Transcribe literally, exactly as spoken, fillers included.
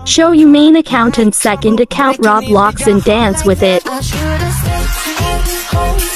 Show you main account and second account Roblox and dance with it. I should've stayed home.